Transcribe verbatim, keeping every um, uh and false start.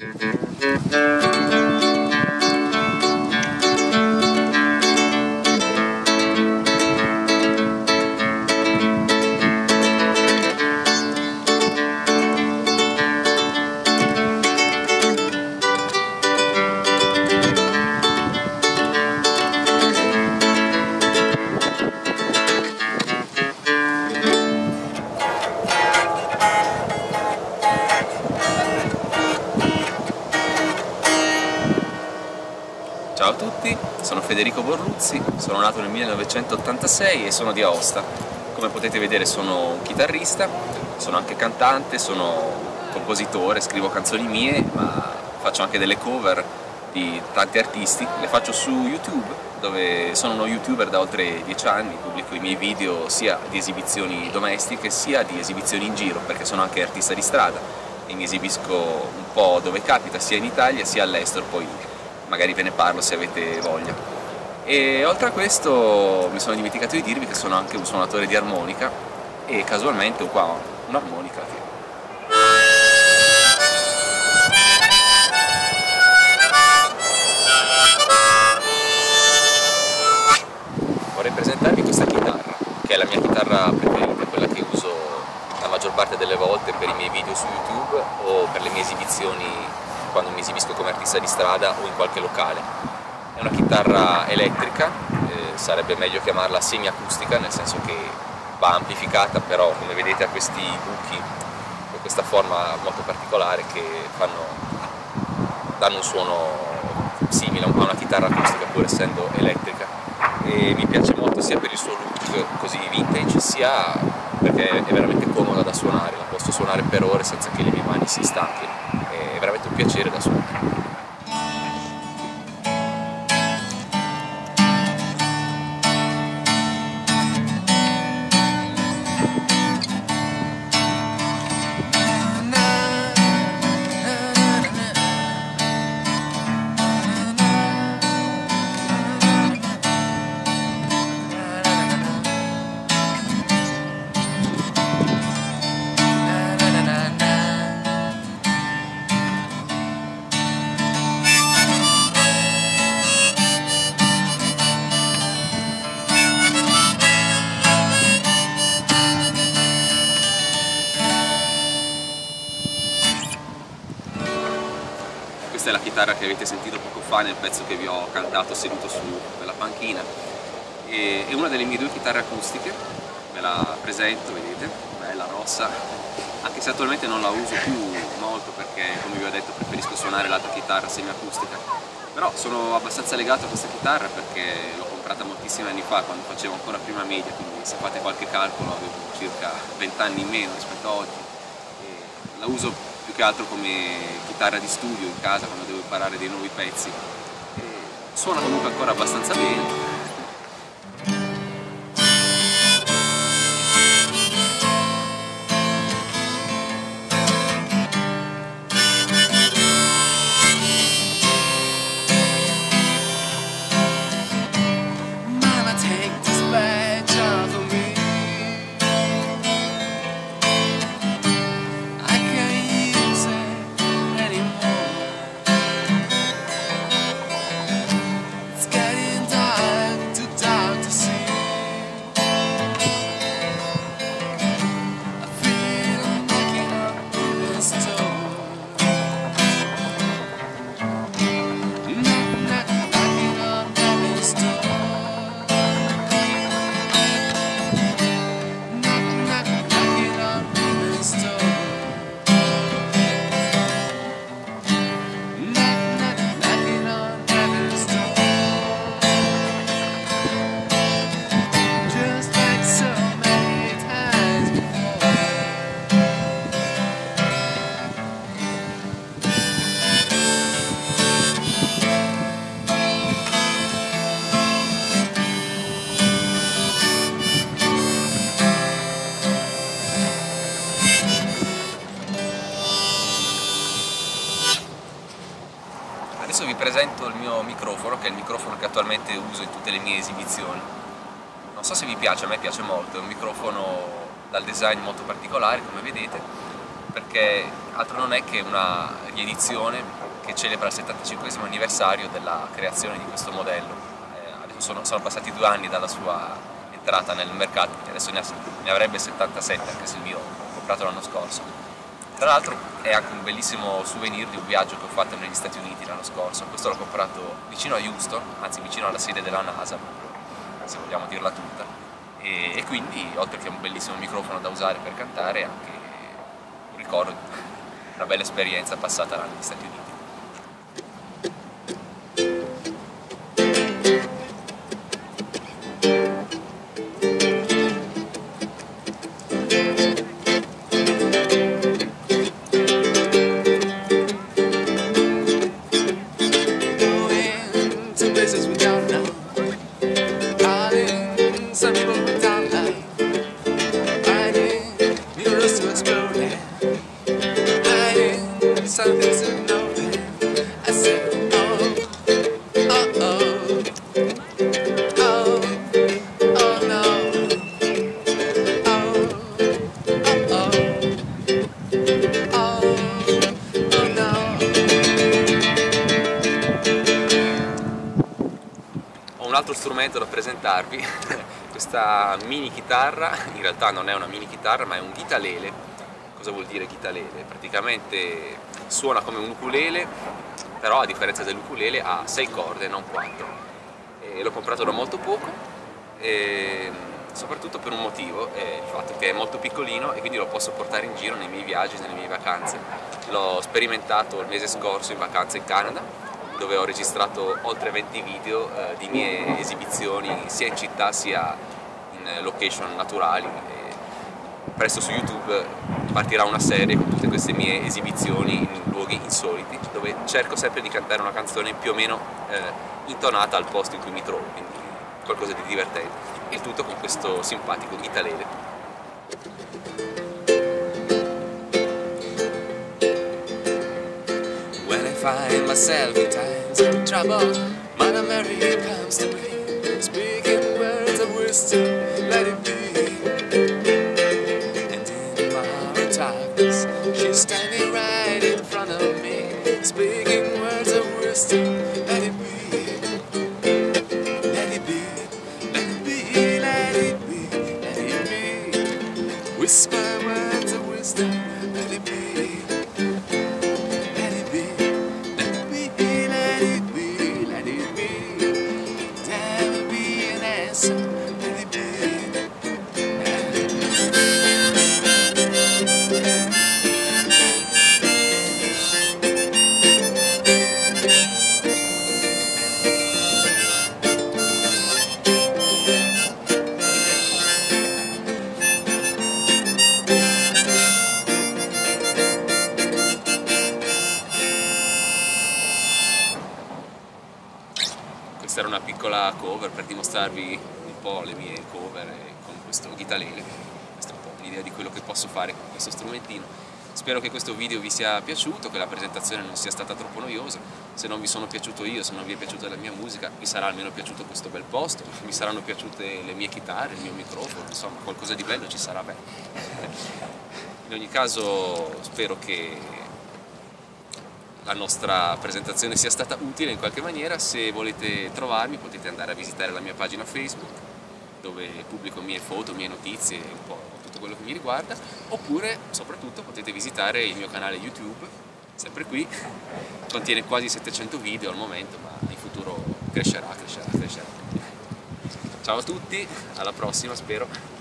Ciao a tutti, sono Federico Borluzzi, sono nato nel millenovecentottantasei e sono di Aosta. Come potete vedere sono un chitarrista, sono anche cantante, sono compositore, scrivo canzoni mie, ma faccio anche delle cover di tanti artisti. Le faccio su YouTube, dove sono uno youtuber da oltre dieci anni, pubblico i miei video sia di esibizioni domestiche sia di esibizioni in giro, perché sono anche artista di strada e mi esibisco un po' dove capita, sia in Italia sia all'estero, poi magari ve ne parlo se avete voglia. E oltre a questo mi sono dimenticato di dirvi che sono anche un suonatore di armonica e casualmente ho qua un'armonica che... Vorrei presentarvi questa chitarra, che è la mia chitarra preferita, quella che uso la maggior parte delle volte per i miei video su YouTube o per le mie esibizioni quando mi esibisco come artista di strada o in qualche locale. È una chitarra elettrica, eh, sarebbe meglio chiamarla semiacustica, nel senso che va amplificata, però come vedete ha questi buchi e questa forma molto particolare che fanno, danno un suono simile a una chitarra acustica pur essendo elettrica, e mi piace molto sia per il suo look così vintage sia perché è veramente comoda da suonare, la posso suonare per ore senza che le mie mani si stanchino. È veramente un piacere da suonare. Questa è la chitarra che avete sentito poco fa nel pezzo che vi ho cantato seduto su quella panchina. E è una delle mie due chitarre acustiche, ve la presento, vedete, bella rossa, anche se attualmente non la uso più molto perché, come vi ho detto, preferisco suonare l'altra chitarra semiacustica. Però sono abbastanza legato a questa chitarra perché l'ho comprata moltissimi anni fa, quando facevo ancora prima media, quindi se fate qualche calcolo avevo circa venti anni in meno rispetto a oggi. E la uso più che altro come chitarra di studio in casa quando devo imparare dei nuovi pezzi. E suona comunque ancora abbastanza bene. Adesso vi presento il mio microfono, che è il microfono che attualmente uso in tutte le mie esibizioni. Non so se vi piace, a me piace molto, è un microfono dal design molto particolare, come vedete, perché altro non è che una riedizione che celebra il settantacinquesimo anniversario della creazione di questo modello. Eh, adesso sono, sono passati due anni dalla sua entrata nel mercato, adesso ne, ha, ne avrebbe settantasette, anche se il mio l'ho comprato l'anno scorso. Tra l'altro è anche un bellissimo souvenir di un viaggio che ho fatto negli Stati Uniti l'anno scorso. Questo l'ho comprato vicino a Houston, anzi vicino alla sede della NASA, se vogliamo dirla tutta, e, e quindi oltre che un bellissimo microfono da usare per cantare, anche un ricordo di una bella esperienza passata là negli Stati Uniti. Some people without life, hiding, need us to explode. Hiding, some things to know. I said, oh, oh, oh, oh, oh no, oh, oh, oh, oh no. Ho un altro strumento da presentarvi. Questa mini chitarra, in realtà non è una mini chitarra ma è un ghitalele. Cosa vuol dire ghitalele? Praticamente suona come un ukulele, però a differenza dell'ukulele ha sei corde, non quattro. E l'ho comprato da molto poco, e soprattutto per un motivo, è il fatto che è molto piccolino e quindi lo posso portare in giro nei miei viaggi, nelle mie vacanze. L'ho sperimentato il mese scorso in vacanza in Canada, dove ho registrato oltre venti video eh, di mie esibizioni sia in città sia in location naturali. E presto su YouTube partirà una serie con tutte queste mie esibizioni in luoghi insoliti, dove cerco sempre di cantare una canzone più o meno eh, intonata al posto in cui mi trovo, quindi qualcosa di divertente. Il tutto con questo simpatico ghitalele. Find myself in times of trouble, Mother Mary comes to me, speaking words of wisdom, let it be. And in my darkness, she's standing right in front of me, speaking words of wisdom, let it be. Let it be, let it be, let it be, let it be. Whisper words of wisdom, let it be. Questa era una piccola cover per dimostrarvi un po' le mie cover con questo ghitalele. Questa è un po' l'idea di quello che posso fare con questo strumentino. Spero che questo video vi sia piaciuto, che la presentazione non sia stata troppo noiosa. Se non vi sono piaciuto io, se non vi è piaciuta la mia musica, vi sarà almeno piaciuto questo bel posto, vi saranno piaciute le mie chitarre, il mio microfono, insomma qualcosa di bello ci sarà. Beh. In ogni caso spero che la nostra presentazione sia stata utile in qualche maniera. Se volete trovarmi potete andare a visitare la mia pagina Facebook, dove pubblico mie foto, mie notizie, un po' tutto quello che mi riguarda, oppure soprattutto potete visitare il mio canale YouTube, sempre qui, contiene quasi settecento video al momento, ma in futuro crescerà, crescerà, crescerà. Ciao a tutti, alla prossima spero.